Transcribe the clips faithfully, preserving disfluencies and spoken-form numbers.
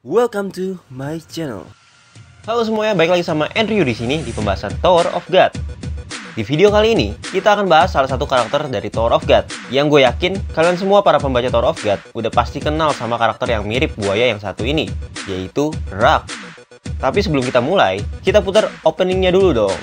Welcome to my channel. Halo semuanya, balik lagi sama Andrew di sini di pembahasan Tower of God. Di video kali ini, kita akan bahas salah satu karakter dari Tower of God yang gue yakin kalian semua para pembaca Tower of God udah pasti kenal sama karakter yang mirip buaya yang satu ini, yaitu Rak. Tapi sebelum kita mulai, kita putar openingnya dulu dong.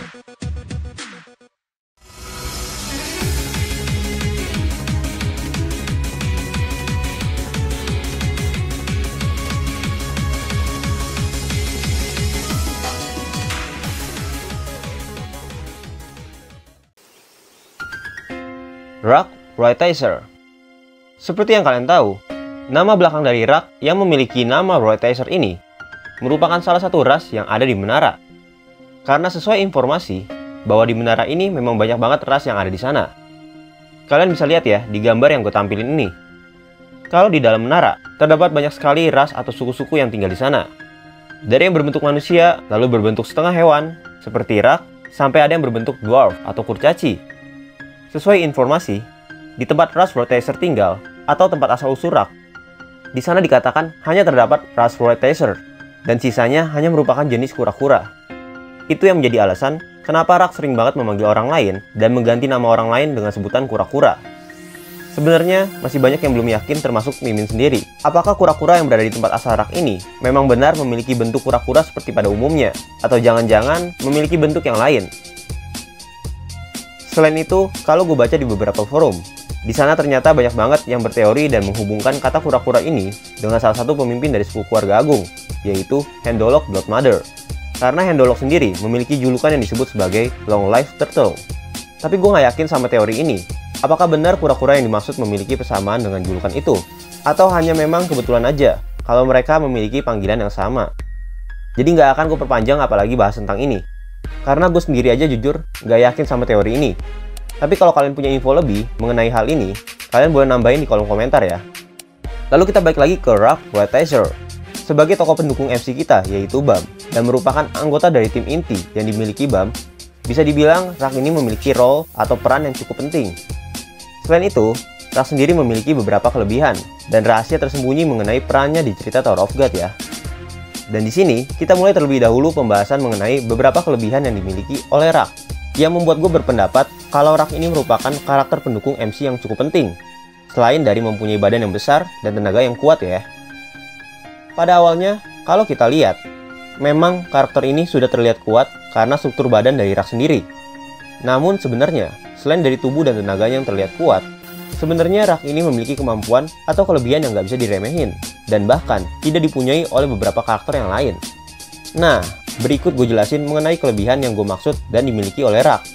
Rak Brighteyes. Seperti yang kalian tahu, nama belakang dari Rak yang memiliki nama Brighteyes ini merupakan salah satu ras yang ada di menara. Karena sesuai informasi bahwa di menara ini memang banyak banget ras yang ada di sana. Kalian bisa lihat ya di gambar yang gue tampilin ini. Kalau di dalam menara terdapat banyak sekali ras atau suku-suku yang tinggal di sana. Dari yang berbentuk manusia, lalu berbentuk setengah hewan seperti Rak, sampai ada yang berbentuk dwarf atau kurcaci. Sesuai informasi, di tempat ras Brighteyes tinggal, atau tempat asal-usul Rak, di sana dikatakan hanya terdapat ras Brighteyes, dan sisanya hanya merupakan jenis kura-kura. Itu yang menjadi alasan kenapa Rak sering banget memanggil orang lain dan mengganti nama orang lain dengan sebutan kura-kura. Sebenarnya, masih banyak yang belum yakin termasuk Mimin sendiri. Apakah kura-kura yang berada di tempat asal Rak ini memang benar memiliki bentuk kura-kura seperti pada umumnya? Atau jangan-jangan memiliki bentuk yang lain? Selain itu, kalau gue baca di beberapa forum, di sana ternyata banyak banget yang berteori dan menghubungkan kata kura-kura ini dengan salah satu pemimpin dari suku keluarga agung, yaitu Hendolok Bloodmother. Karena Hendolok sendiri memiliki julukan yang disebut sebagai Long Life Turtle. Tapi gue nggak yakin sama teori ini. Apakah benar kura-kura yang dimaksud memiliki persamaan dengan julukan itu? Atau hanya memang kebetulan aja kalau mereka memiliki panggilan yang sama? Jadi nggak akan gue perpanjang apalagi bahas tentang ini. Karena gue sendiri aja jujur gak yakin sama teori ini. Tapi kalau kalian punya info lebih mengenai hal ini, kalian boleh nambahin di kolom komentar ya. Lalu kita balik lagi ke Rak Brighteyes sebagai tokoh pendukung M C kita, yaitu Bam, dan merupakan anggota dari tim inti yang dimiliki Bam. Bisa dibilang Rak ini memiliki role atau peran yang cukup penting. Selain itu, Rak sendiri memiliki beberapa kelebihan dan rahasia tersembunyi mengenai perannya di cerita Tower of God ya. Dan di sini, kita mulai terlebih dahulu pembahasan mengenai beberapa kelebihan yang dimiliki oleh Rak, yang membuat gue berpendapat kalau Rak ini merupakan karakter pendukung M C yang cukup penting, selain dari mempunyai badan yang besar dan tenaga yang kuat ya. Pada awalnya, kalau kita lihat, memang karakter ini sudah terlihat kuat karena struktur badan dari Rak sendiri. Namun sebenarnya, selain dari tubuh dan tenaganya yang terlihat kuat, sebenarnya Rak ini memiliki kemampuan atau kelebihan yang nggak bisa diremehin, dan bahkan tidak dipunyai oleh beberapa karakter yang lain. Nah, berikut gue jelasin mengenai kelebihan yang gue maksud dan dimiliki oleh Rak.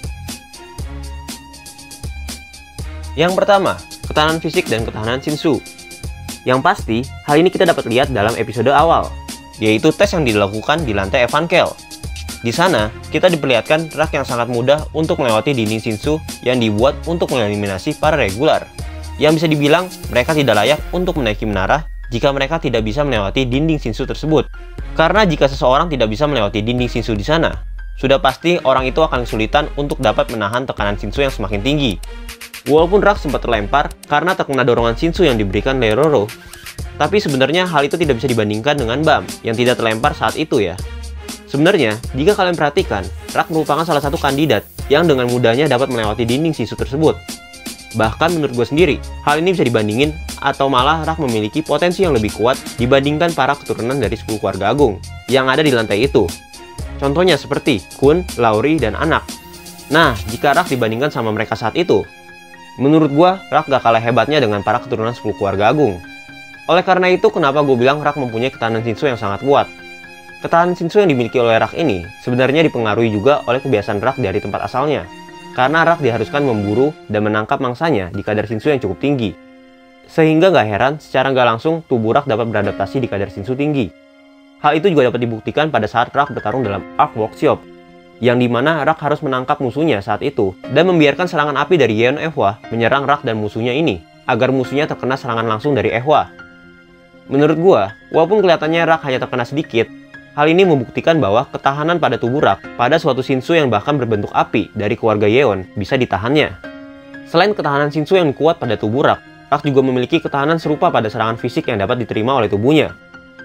Yang pertama, ketahanan fisik dan ketahanan Shinsu. Yang pasti, hal ini kita dapat lihat dalam episode awal, yaitu tes yang dilakukan di lantai Evankel. Di sana, kita diperlihatkan Rak yang sangat mudah untuk melewati dinding Shinsu yang dibuat untuk mengeliminasi para regular. Yang bisa dibilang, mereka tidak layak untuk menaiki menara jika mereka tidak bisa melewati dinding Shinsu tersebut. Karena jika seseorang tidak bisa melewati dinding Shinsu di sana, sudah pasti orang itu akan kesulitan untuk dapat menahan tekanan Shinsu yang semakin tinggi. Walaupun Rak sempat terlempar karena terkena dorongan Shinsu yang diberikan Leroro, tapi sebenarnya hal itu tidak bisa dibandingkan dengan Bam yang tidak terlempar saat itu ya. Sebenarnya, jika kalian perhatikan, Rak merupakan salah satu kandidat yang dengan mudahnya dapat melewati dinding Shinsu tersebut. Bahkan menurut gue sendiri, hal ini bisa dibandingin atau malah Rak memiliki potensi yang lebih kuat dibandingkan para keturunan dari sepuluh keluarga agung yang ada di lantai itu. Contohnya seperti Kun, Lauri, dan anak. Nah, jika Rak dibandingkan sama mereka saat itu, menurut gue Rak gak kalah hebatnya dengan para keturunan sepuluh keluarga agung. Oleh karena itu, kenapa gue bilang Rak mempunyai ketahanan Shinsu yang sangat kuat. Ketahanan Shinsu yang dimiliki oleh Rak ini sebenarnya dipengaruhi juga oleh kebiasaan Rak dari tempat asalnya. Karena Rak diharuskan memburu dan menangkap mangsanya di kadar Shinsu yang cukup tinggi. Sehingga gak heran secara gak langsung tubuh Rak dapat beradaptasi di kadar Shinsu tinggi. Hal itu juga dapat dibuktikan pada saat Rak bertarung dalam Arc Workshop, yang dimana Rak harus menangkap musuhnya saat itu dan membiarkan serangan api dari Yeon Ehwa menyerang Rak dan musuhnya ini, agar musuhnya terkena serangan langsung dari Ehwa. Menurut gua, walaupun kelihatannya Rak hanya terkena sedikit, hal ini membuktikan bahwa ketahanan pada tubuh Rak pada suatu Shinsu yang bahkan berbentuk api dari keluarga Yeon bisa ditahannya. Selain ketahanan Shinsu yang kuat pada tubuh Rak, Rak juga memiliki ketahanan serupa pada serangan fisik yang dapat diterima oleh tubuhnya.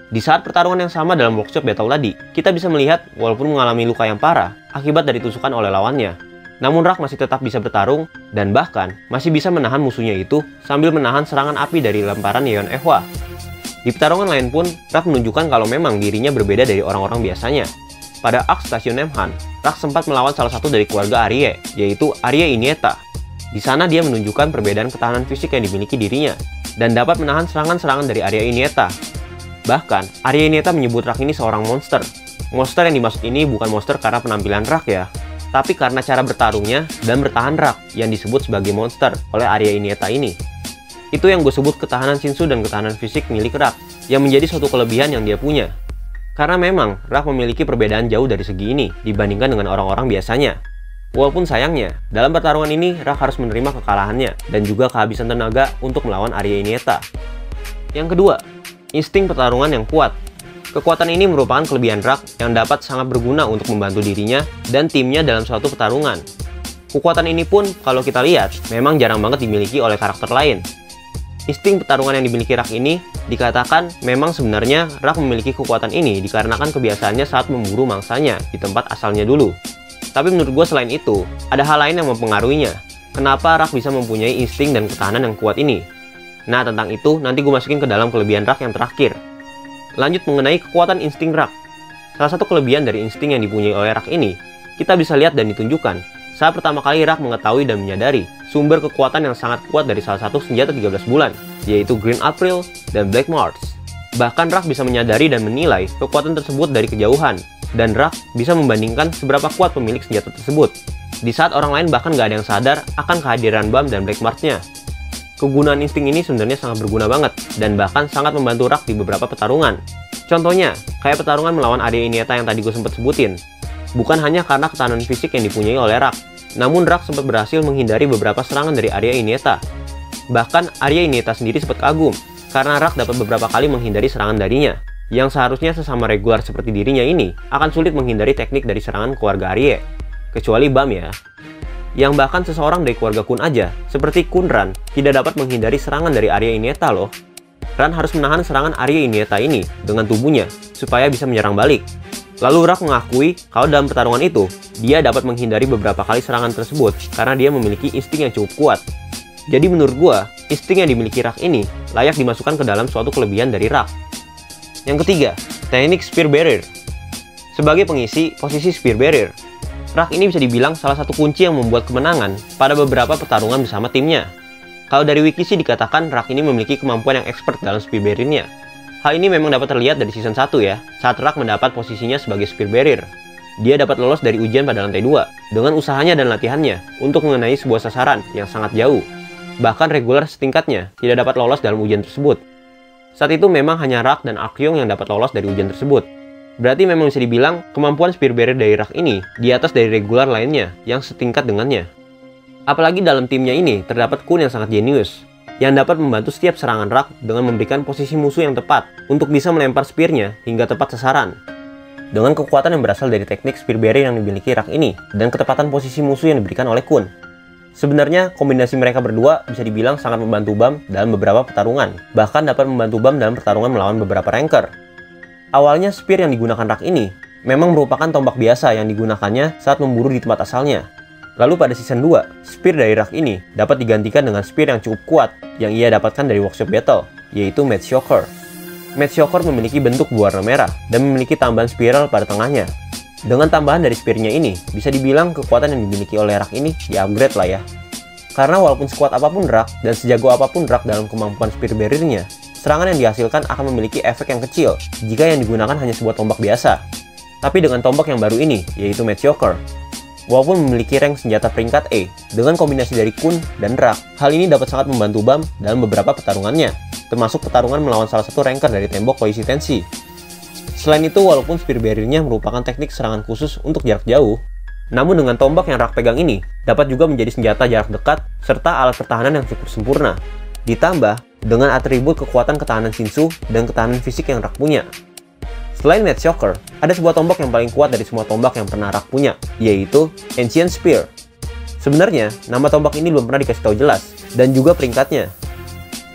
Di saat pertarungan yang sama dalam workshop battle tadi, kita bisa melihat walaupun mengalami luka yang parah akibat dari tusukan oleh lawannya, namun Rak masih tetap bisa bertarung dan bahkan masih bisa menahan musuhnya itu sambil menahan serangan api dari lemparan Yeon Ehwa. Di pertarungan lain pun, Rak menunjukkan kalau memang dirinya berbeda dari orang-orang biasanya. Pada Arc Stasiun Namhan, Rak sempat melawan salah satu dari keluarga Arie, yaitu Arie Iniesta. Di sana dia menunjukkan perbedaan ketahanan fisik yang dimiliki dirinya dan dapat menahan serangan-serangan dari Arie Iniesta. Bahkan, Arie Iniesta menyebut Rak ini seorang monster. Monster yang dimaksud ini bukan monster karena penampilan Rak ya, tapi karena cara bertarungnya dan bertahan Rak yang disebut sebagai monster oleh Arie Iniesta ini. Itu yang gue sebut ketahanan Shinsu dan ketahanan fisik milik Rak, yang menjadi suatu kelebihan yang dia punya. Karena memang Rak memiliki perbedaan jauh dari segi ini dibandingkan dengan orang-orang biasanya. Walaupun sayangnya, dalam pertarungan ini Rak harus menerima kekalahannya dan juga kehabisan tenaga untuk melawan Arie Iniesta. Yang kedua, insting pertarungan yang kuat. Kekuatan ini merupakan kelebihan Rak yang dapat sangat berguna untuk membantu dirinya dan timnya dalam suatu pertarungan. Kekuatan ini pun kalau kita lihat memang jarang banget dimiliki oleh karakter lain. Insting pertarungan yang dimiliki Rak ini dikatakan memang sebenarnya Rak memiliki kekuatan ini dikarenakan kebiasaannya saat memburu mangsanya di tempat asalnya dulu. Tapi menurut gue selain itu, ada hal lain yang mempengaruhinya. Kenapa Rak bisa mempunyai insting dan ketahanan yang kuat ini? Nah, tentang itu nanti gue masukin ke dalam kelebihan Rak yang terakhir. Lanjut mengenai kekuatan insting Rak. Salah satu kelebihan dari insting yang dipunyai oleh Rak ini, kita bisa lihat dan ditunjukkan saat pertama kali Rak mengetahui dan menyadari sumber kekuatan yang sangat kuat dari salah satu senjata tiga belas bulan, yaitu Green April dan Black Mars. Bahkan Rak bisa menyadari dan menilai kekuatan tersebut dari kejauhan, dan Rak bisa membandingkan seberapa kuat pemilik senjata tersebut. Di saat orang lain bahkan gak ada yang sadar akan kehadiran Bam dan Black Mars-nya. Kegunaan insting ini sebenarnya sangat berguna banget, dan bahkan sangat membantu Rak di beberapa pertarungan. Contohnya, kayak pertarungan melawan Arie Iniesta yang tadi gue sempat sebutin. Bukan hanya karena ketahanan fisik yang dipunyai oleh Rak, namun Rak sempat berhasil menghindari beberapa serangan dari Arie Iniesta. Bahkan Arie Iniesta sendiri sempat kagum, karena Rak dapat beberapa kali menghindari serangan darinya, yang seharusnya sesama regular seperti dirinya ini akan sulit menghindari teknik dari serangan keluarga Arie, kecuali Bam ya. Yang bahkan seseorang dari keluarga Kun aja, seperti Kun Ran, tidak dapat menghindari serangan dari Arie Iniesta loh. Ran harus menahan serangan Arie Iniesta ini dengan tubuhnya, supaya bisa menyerang balik. Lalu Rak mengakui kalau dalam pertarungan itu, dia dapat menghindari beberapa kali serangan tersebut karena dia memiliki insting yang cukup kuat. Jadi menurut gua, insting yang dimiliki Rak ini layak dimasukkan ke dalam suatu kelebihan dari Rak. Yang ketiga, teknik Spear Barrier. Sebagai pengisi posisi Spear Barrier, Rak ini bisa dibilang salah satu kunci yang membuat kemenangan pada beberapa pertarungan bersama timnya. Kalau dari wiki sih dikatakan Rak ini memiliki kemampuan yang expert dalam Spear Barrier-nya. Hal ini memang dapat terlihat dari season satu ya, saat Rak mendapat posisinya sebagai Spear Barrier. Dia dapat lolos dari ujian pada lantai dua, dengan usahanya dan latihannya untuk mengenai sebuah sasaran yang sangat jauh. Bahkan regular setingkatnya tidak dapat lolos dalam ujian tersebut. Saat itu memang hanya Rak dan Akyong yang dapat lolos dari ujian tersebut. Berarti memang bisa dibilang kemampuan Spear Barrier dari Rak ini di atas dari regular lainnya yang setingkat dengannya. Apalagi dalam timnya ini terdapat Kun yang sangat jenius, yang dapat membantu setiap serangan Rak dengan memberikan posisi musuh yang tepat untuk bisa melempar spear-nya hingga tepat sasaran. Dengan kekuatan yang berasal dari teknik Spear Barrier yang dimiliki Rak ini dan ketepatan posisi musuh yang diberikan oleh Kun. Sebenarnya kombinasi mereka berdua bisa dibilang sangat membantu Bam dalam beberapa pertarungan, bahkan dapat membantu Bam dalam pertarungan melawan beberapa ranker. Awalnya spear yang digunakan Rak ini memang merupakan tombak biasa yang digunakannya saat memburu di tempat asalnya. Lalu pada season dua, spear dari Rak ini dapat digantikan dengan spear yang cukup kuat yang ia dapatkan dari workshop battle, yaitu Mad Shocker. Mad Shocker memiliki bentuk berwarna merah dan memiliki tambahan spiral pada tengahnya. Dengan tambahan dari spear-nya ini, bisa dibilang kekuatan yang dimiliki oleh Rak ini di-upgrade lah ya. Karena walaupun sekuat apapun Rak dan sejago apapun Rak dalam kemampuan Spear Barrier-nya, serangan yang dihasilkan akan memiliki efek yang kecil jika yang digunakan hanya sebuah tombak biasa. Tapi dengan tombak yang baru ini, yaitu Mad Shocker, walaupun memiliki rank senjata peringkat E, dengan kombinasi dari Kun dan Rak, hal ini dapat sangat membantu Bam dalam beberapa pertarungannya, termasuk pertarungan melawan salah satu ranker dari tembok Koishi Tenshi. Selain itu, walaupun Spear Barrier-nya merupakan teknik serangan khusus untuk jarak jauh, namun dengan tombak yang Rak pegang ini, dapat juga menjadi senjata jarak dekat, serta alat pertahanan yang cukup sempurna. Ditambah dengan atribut kekuatan ketahanan Shinsu dan ketahanan fisik yang Rak punya. Selain Mad Shocker, ada sebuah tombak yang paling kuat dari semua tombak yang pernah Rak punya, yaitu Ancient Spear. Sebenarnya, nama tombak ini belum pernah dikasih tahu jelas, dan juga peringkatnya.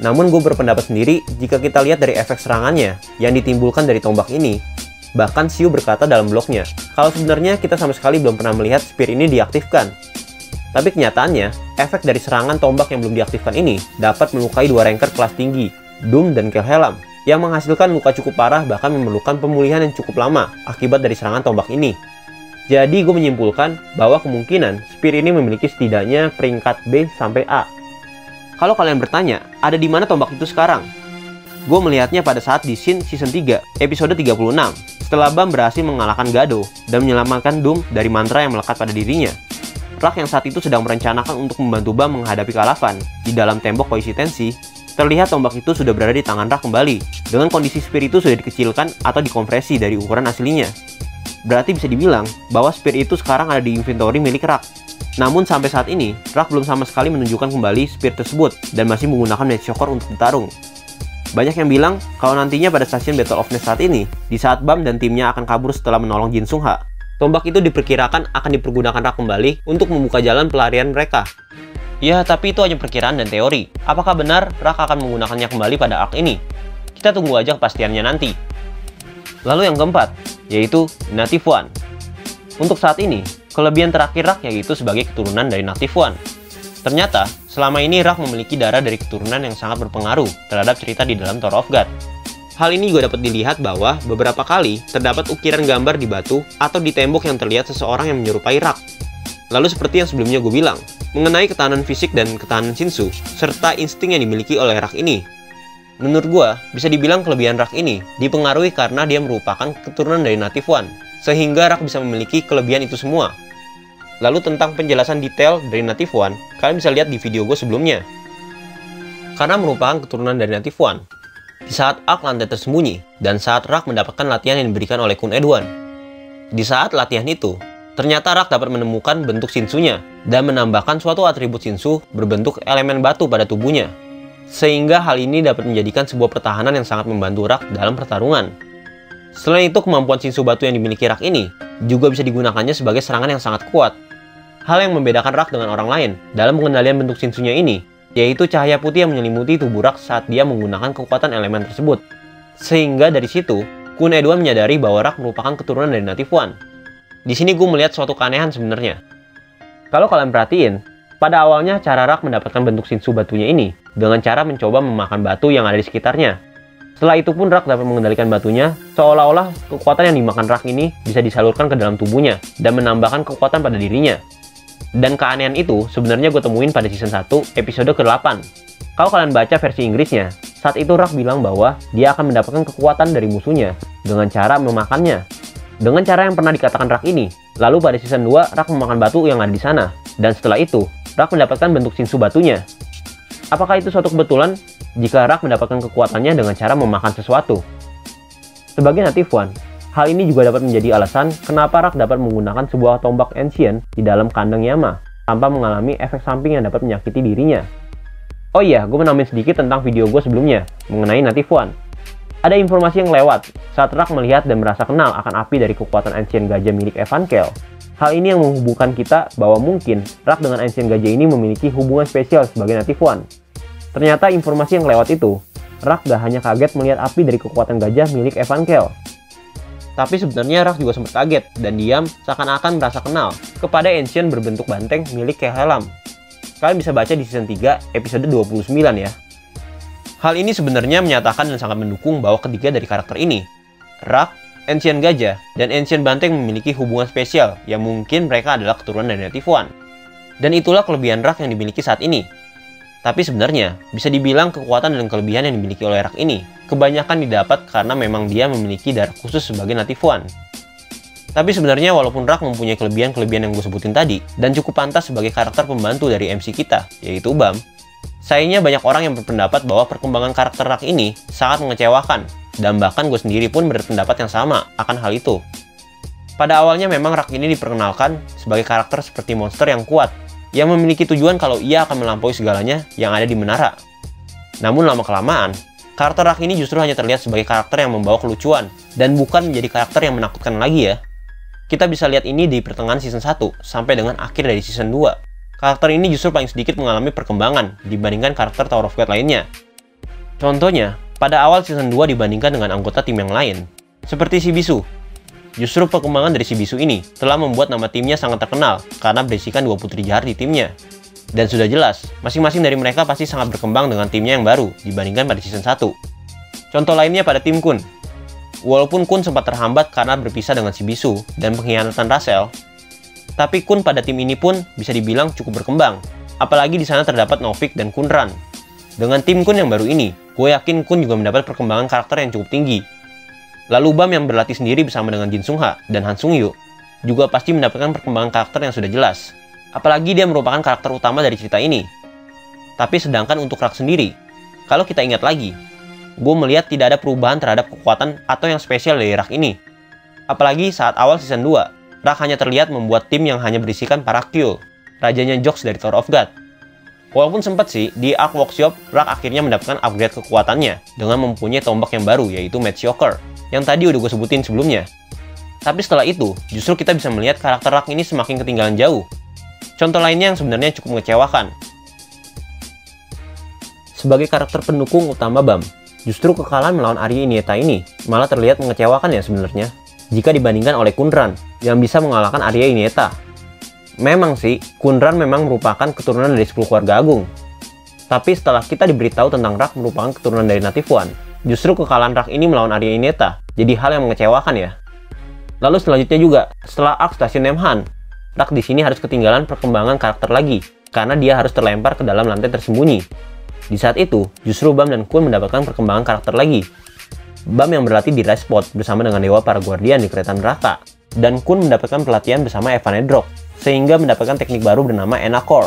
Namun gue berpendapat sendiri jika kita lihat dari efek serangannya yang ditimbulkan dari tombak ini. Bahkan Xiu berkata dalam blognya, kalau sebenarnya kita sama sekali belum pernah melihat spear ini diaktifkan. Tapi kenyataannya, efek dari serangan tombak yang belum diaktifkan ini dapat melukai dua ranker kelas tinggi, Doom dan Kelhelam, yang menghasilkan luka cukup parah bahkan memerlukan pemulihan yang cukup lama akibat dari serangan tombak ini. Jadi gue menyimpulkan bahwa kemungkinan spear ini memiliki setidaknya peringkat B sampai A. Kalau kalian bertanya, ada di mana tombak itu sekarang? Gue melihatnya pada saat di scene season tiga, episode tiga puluh enam, setelah Bam berhasil mengalahkan Gado dan menyelamatkan Doom dari mantra yang melekat pada dirinya. Rak yang saat itu sedang merencanakan untuk membantu Bam menghadapi Kalavan di dalam tembok koeksistensi, terlihat tombak itu sudah berada di tangan Rak kembali, dengan kondisi spear itu sudah dikecilkan atau dikompresi dari ukuran aslinya. Berarti bisa dibilang bahwa spear itu sekarang ada di inventory milik Rak. Namun sampai saat ini, Rak belum sama sekali menunjukkan kembali spear tersebut dan masih menggunakan Night Shocker untuk bertarung. Banyak yang bilang kalau nantinya pada stasiun Battle of Nest saat ini, di saat Bam dan timnya akan kabur setelah menolong Jin Sung Ha, tombak itu diperkirakan akan dipergunakan Rak kembali untuk membuka jalan pelarian mereka. Ya, tapi itu hanya perkiraan dan teori. Apakah benar Rak akan menggunakannya kembali pada arc ini? Kita tunggu aja kepastiannya nanti. Lalu yang keempat, yaitu Native One. Untuk saat ini, kelebihan terakhir Rak yaitu sebagai keturunan dari Native One. Ternyata, selama ini Rak memiliki darah dari keturunan yang sangat berpengaruh terhadap cerita di dalam Tower of God. Hal ini juga dapat dilihat bahwa beberapa kali terdapat ukiran gambar di batu atau di tembok yang terlihat seseorang yang menyerupai Rak. Lalu seperti yang sebelumnya gue bilang, mengenai ketahanan fisik dan ketahanan Shinsu, serta insting yang dimiliki oleh Rak ini. Menurut gue, bisa dibilang kelebihan Rak ini dipengaruhi karena dia merupakan keturunan dari Native One, sehingga Rak bisa memiliki kelebihan itu semua. Lalu tentang penjelasan detail dari Native One, kalian bisa lihat di video gue sebelumnya. Karena merupakan keturunan dari Native One, di saat arc lantai tersembunyi, dan saat Rak mendapatkan latihan yang diberikan oleh Kun Edwan. Di saat latihan itu, ternyata Rak dapat menemukan bentuk Shinsu-nya, dan menambahkan suatu atribut Shinsu berbentuk elemen batu pada tubuhnya. Sehingga hal ini dapat menjadikan sebuah pertahanan yang sangat membantu Rak dalam pertarungan. Selain itu, kemampuan Shinsu batu yang dimiliki Rak ini, juga bisa digunakannya sebagai serangan yang sangat kuat. Hal yang membedakan Rak dengan orang lain dalam pengendalian bentuk Shinsu-nya ini, yaitu cahaya putih yang menyelimuti tubuh Rak saat dia menggunakan kekuatan elemen tersebut. Sehingga dari situ, Kun Edwan menyadari bahwa Rak merupakan keturunan dari Native One. Di sini gue melihat suatu keanehan sebenarnya. Kalau kalian perhatiin, pada awalnya cara Rak mendapatkan bentuk Shinsu batunya ini dengan cara mencoba memakan batu yang ada di sekitarnya. Setelah itu pun Rak dapat mengendalikan batunya, seolah-olah kekuatan yang dimakan Rak ini bisa disalurkan ke dalam tubuhnya dan menambahkan kekuatan pada dirinya. Dan keanehan itu sebenarnya gue temuin pada season satu episode ke delapan. Kalau kalian baca versi Inggrisnya, saat itu Rak bilang bahwa dia akan mendapatkan kekuatan dari musuhnya dengan cara memakannya. Dengan cara yang pernah dikatakan Rak ini, lalu pada season dua Rak memakan batu yang ada di sana, dan setelah itu Rak mendapatkan bentuk Shinsu batunya. Apakah itu suatu kebetulan jika Rak mendapatkan kekuatannya dengan cara memakan sesuatu? Sebagai Native One, hal ini juga dapat menjadi alasan kenapa Rak dapat menggunakan sebuah tombak ancient di dalam kandang Yama tanpa mengalami efek samping yang dapat menyakiti dirinya. Oh iya, gue menambahin sedikit tentang video gue sebelumnya mengenai Native One. Ada informasi yang lewat saat Rak melihat dan merasa kenal akan api dari kekuatan ancient gajah milik Evankhell. Hal ini yang menghubungkan kita bahwa mungkin Rak dengan ancient gajah ini memiliki hubungan spesial sebagai Native One. Ternyata informasi yang lewat itu, Rak gak hanya kaget melihat api dari kekuatan gajah milik Evankhell. Tapi sebenarnya Rak juga sempat kaget dan diam seakan-akan merasa kenal kepada ancient berbentuk banteng milik Kelhelam. Kalian bisa baca di season tiga episode dua puluh sembilan ya. Hal ini sebenarnya menyatakan dan sangat mendukung bahwa ketiga dari karakter ini, Rak, ancient gajah, dan ancient banteng memiliki hubungan spesial yang mungkin mereka adalah keturunan dari Native One. Dan itulah kelebihan Rak yang dimiliki saat ini. Tapi sebenarnya, bisa dibilang kekuatan dan kelebihan yang dimiliki oleh Rak ini kebanyakan didapat karena memang dia memiliki darah khusus sebagai Native One. Tapi sebenarnya walaupun Rak mempunyai kelebihan-kelebihan yang gue sebutin tadi, dan cukup pantas sebagai karakter pembantu dari M C kita, yaitu Bam, sayangnya banyak orang yang berpendapat bahwa perkembangan karakter Rak ini sangat mengecewakan, dan bahkan gue sendiri pun berpendapat yang sama akan hal itu. Pada awalnya memang Rak ini diperkenalkan sebagai karakter seperti monster yang kuat, yang memiliki tujuan kalau ia akan melampaui segalanya yang ada di menara. Namun lama-kelamaan, karakter Rak ini justru hanya terlihat sebagai karakter yang membawa kelucuan, dan bukan menjadi karakter yang menakutkan lagi ya. Kita bisa lihat ini di pertengahan season satu, sampai dengan akhir dari season dua. Karakter ini justru paling sedikit mengalami perkembangan dibandingkan karakter Tower of God lainnya. Contohnya, pada awal season dua dibandingkan dengan anggota tim yang lain, seperti Shibisu. Justru perkembangan dari Shibisu ini telah membuat nama timnya sangat terkenal karena berisikan dua putri jahat di timnya. Dan sudah jelas, masing-masing dari mereka pasti sangat berkembang dengan timnya yang baru dibandingkan pada season satu. Contoh lainnya pada tim Kun. Walaupun Kun sempat terhambat karena berpisah dengan Shibisu dan pengkhianatan Russell, tapi Kun pada tim ini pun bisa dibilang cukup berkembang. Apalagi di sana terdapat Novik dan Kunran. Dengan tim Kun yang baru ini, gue yakin Kun juga mendapat perkembangan karakter yang cukup tinggi. Lalu Bam yang berlatih sendiri bersama dengan Jin Sungha dan Han Sung-yu juga pasti mendapatkan perkembangan karakter yang sudah jelas. Apalagi dia merupakan karakter utama dari cerita ini. Tapi sedangkan untuk Rak sendiri, kalau kita ingat lagi, gue melihat tidak ada perubahan terhadap kekuatan atau yang spesial dari Rak ini. Apalagi saat awal season dua, Rak hanya terlihat membuat tim yang hanya berisikan para Kyul, rajanya Jokes dari Tower of God. Walaupun sempat sih, di Arc Workshop, Rak akhirnya mendapatkan upgrade kekuatannya dengan mempunyai tombak yang baru, yaitu Mediocre, yang tadi udah gue sebutin sebelumnya. Tapi setelah itu, justru kita bisa melihat karakter Rak ini semakin ketinggalan jauh. Contoh lainnya yang sebenarnya cukup mengecewakan. Sebagai karakter pendukung utama Bam, justru kekalahan melawan Arya Iniesta ini malah terlihat mengecewakan ya sebenarnya, jika dibandingkan oleh Kunran yang bisa mengalahkan Arya Iniesta. Memang sih, Kunran memang merupakan keturunan dari sepuluh keluarga agung. Tapi setelah kita diberitahu tentang Rak merupakan keturunan dari Native One, justru kekalahan Rak ini melawan Arya Iniesta jadi hal yang mengecewakan ya. Lalu selanjutnya juga, setelah Arc Station Nemhan, Rak di sini harus ketinggalan perkembangan karakter lagi, karena dia harus terlempar ke dalam lantai tersembunyi. Di saat itu, justru Bam dan Kun mendapatkan perkembangan karakter lagi. Bam yang berlatih di Rise Spot bersama dengan Dewa para Guardian di Kereta Neraka, dan Kun mendapatkan pelatihan bersama Evan Edrock, sehingga mendapatkan teknik baru bernama Enacor.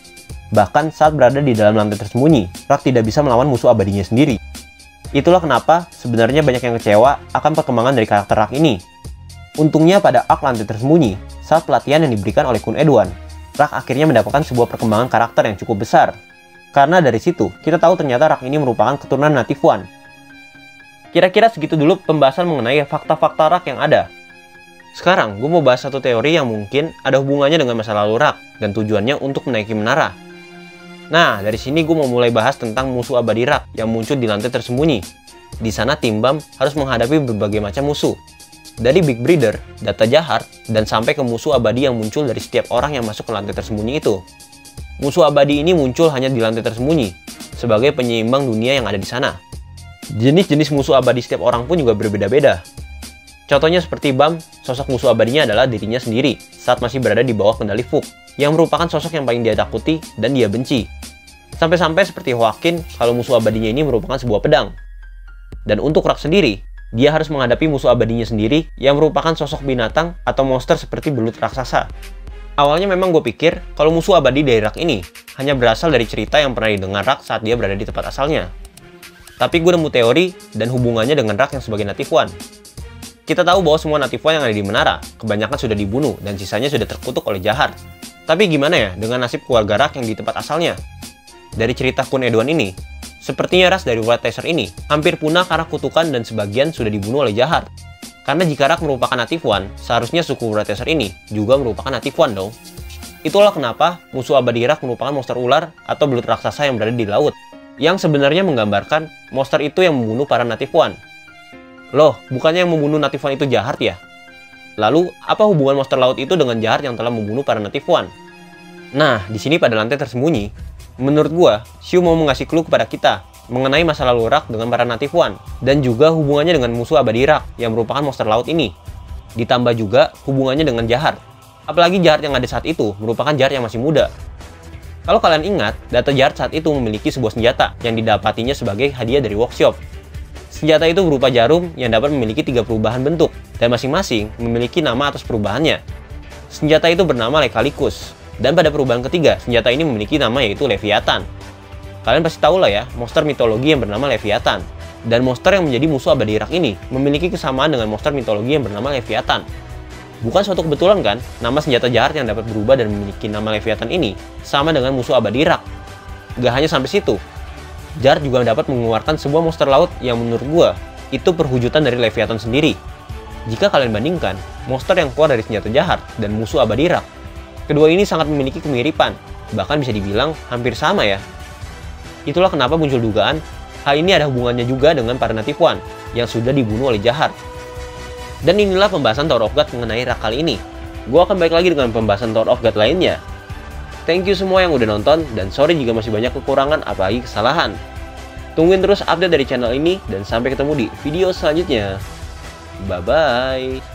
Bahkan saat berada di dalam lantai tersembunyi, Rak tidak bisa melawan musuh abadinya sendiri. Itulah kenapa sebenarnya banyak yang kecewa akan perkembangan dari karakter Rak ini. Untungnya pada arc lantai tersembunyi, saat pelatihan yang diberikan oleh Kun Edwan, Rak akhirnya mendapatkan sebuah perkembangan karakter yang cukup besar. Karena dari situ, kita tahu ternyata Rak ini merupakan keturunan Native One. Kira-kira segitu dulu pembahasan mengenai fakta-fakta Rak yang ada. Sekarang, gue mau bahas satu teori yang mungkin ada hubungannya dengan masa lalu Rak dan tujuannya untuk menaiki menara. Nah, dari sini gue mau mulai bahas tentang musuh abadi Rak yang muncul di lantai tersembunyi. Di sana tim Bam harus menghadapi berbagai macam musuh. Dari Big Breeder, data jahat, dan sampai ke musuh abadi yang muncul dari setiap orang yang masuk ke lantai tersembunyi itu. Musuh abadi ini muncul hanya di lantai tersembunyi, sebagai penyeimbang dunia yang ada di sana. Jenis-jenis musuh abadi setiap orang pun juga berbeda-beda. Contohnya seperti Bam, sosok musuh abadinya adalah dirinya sendiri saat masih berada di bawah kendali Fook, yang merupakan sosok yang paling dia takuti dan dia benci. Sampai-sampai seperti Hwakin kalau musuh abadinya ini merupakan sebuah pedang. Dan untuk Rak sendiri, dia harus menghadapi musuh abadinya sendiri yang merupakan sosok binatang atau monster seperti belut raksasa. Awalnya memang gue pikir kalau musuh abadi dari Rak ini hanya berasal dari cerita yang pernah didengar Rak saat dia berada di tempat asalnya. Tapi gue nemu teori dan hubungannya dengan Rak yang sebagai Native One. Kita tahu bahwa semua Native One yang ada di menara kebanyakan sudah dibunuh dan sisanya sudah terkutuk oleh jahat. Tapi gimana ya dengan nasib keluarga Rak yang di tempat asalnya? Dari cerita Kun Edwan ini, sepertinya ras dari White Tracer ini hampir punah karena kutukan dan sebagian sudah dibunuh oleh jahat. Karena jika Rak merupakan Native One, seharusnya suku White Tracer ini juga merupakan Native One dong. Itulah kenapa musuh abadi Rak merupakan monster ular atau belut raksasa yang berada di laut, yang sebenarnya menggambarkan monster itu yang membunuh para Native One. Loh, bukannya yang membunuh Native One itu jahat ya? Lalu, apa hubungan monster laut itu dengan jahat yang telah membunuh para Native One? Nah, di sini pada lantai tersembunyi, menurut gua, Shu mau mengasih clue kepada kita mengenai masa lalu Rak dengan para Native One, dan juga hubungannya dengan musuh abadi Rak yang merupakan monster laut ini. Ditambah juga hubungannya dengan jahat. Apalagi jahat yang ada saat itu merupakan jahat yang masih muda. Kalau kalian ingat, data jahat saat itu memiliki sebuah senjata yang didapatinya sebagai hadiah dari workshop. Senjata itu berupa jarum yang dapat memiliki tiga perubahan bentuk, dan masing-masing memiliki nama atas perubahannya. Senjata itu bernama Lecalicus, dan pada perubahan ketiga, senjata ini memiliki nama yaitu Leviathan. Kalian pasti tahu lah ya, monster mitologi yang bernama Leviathan. Dan monster yang menjadi musuh abadi Rak ini memiliki kesamaan dengan monster mitologi yang bernama Leviathan. Bukan suatu kebetulan kan, nama senjata jahat yang dapat berubah dan memiliki nama Leviathan ini sama dengan musuh abadi Rak. Gak hanya sampai situ, Jahat juga dapat mengeluarkan sebuah monster laut yang menurut gua itu perwujudan dari Leviathan sendiri. Jika kalian bandingkan monster yang keluar dari senjata jahat dan musuh abadi Rak, kedua ini sangat memiliki kemiripan, bahkan bisa dibilang hampir sama ya. Itulah kenapa muncul dugaan Hal ini ada hubungannya juga dengan para Native One yang sudah dibunuh oleh Jahat. Dan inilah pembahasan Tower of God mengenai Rak kali ini. Gue akan balik lagi dengan pembahasan Tower of God lainnya. Thank you semua yang udah nonton, dan sorry jika masih banyak kekurangan apalagi kesalahan. Tungguin terus update dari channel ini, dan sampai ketemu di video selanjutnya. Bye-bye.